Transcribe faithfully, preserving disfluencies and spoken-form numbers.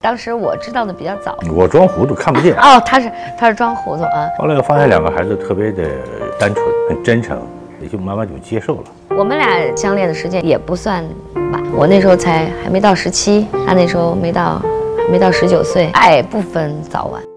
当时我知道的比较早。 我装糊涂看不见。 哦，他是他是装糊涂啊。 后来我发现两个孩子特别的单纯，很真诚，也就慢慢就接受了。 我们俩相恋的时间也不算晚，我那时候才还没到十七，他那时候没到没到十九岁，爱不分早晚。